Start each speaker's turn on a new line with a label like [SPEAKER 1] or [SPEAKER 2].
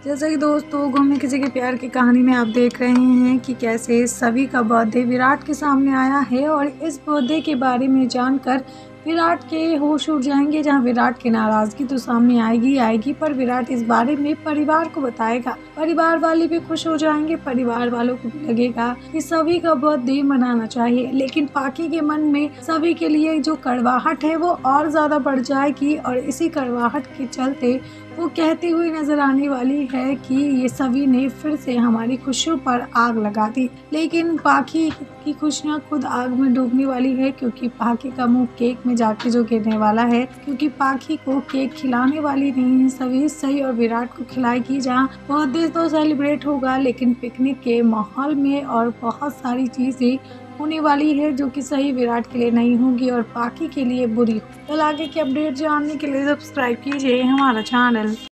[SPEAKER 1] जैसा कि दोस्तों घूमने किसी के प्यार की कहानी में आप देख रहे हैं कि कैसे सभी का बर्थडे विराट के सामने आया है और इस बर्थडे के बारे में जानकर विराट के होश उड़ जाएंगे। जहां विराट की नाराजगी तो सामने आएगी आएगी, पर विराट इस बारे में परिवार को बताएगा। परिवार वाले भी खुश हो जाएंगे। परिवार वालों को भी लगेगा कि सभी का बर्थडे मनाना चाहिए, लेकिन पाकी के मन में सभी के लिए जो कड़वाहट है वो और ज्यादा बढ़ जाएगी और इसी कड़वाहट के चलते वो कहती हुई नजर आने वाली है कि ये सभी ने फिर से हमारी खुशियों पर आग लगा दी। लेकिन पाकी की खुशियां खुद आग में डूबने वाली है, क्योंकि पाकी का मुंह केक में जाके जो गिरने वाला है, क्योंकि पाकी को केक खिलाने वाली नहीं है सभी, सही और विराट को खिलाएगी। जहाँ बर्थडे तो सेलिब्रेट होगा लेकिन पिकनिक के माहौल में और बहुत सारी चीजें होने वाली है जो कि सही विराट के लिए नहीं होगी और पाकी के लिए बुरी। कल आगे की अपडेट जानने के लिए सब्सक्राइब कीजिए हमारा चैनल।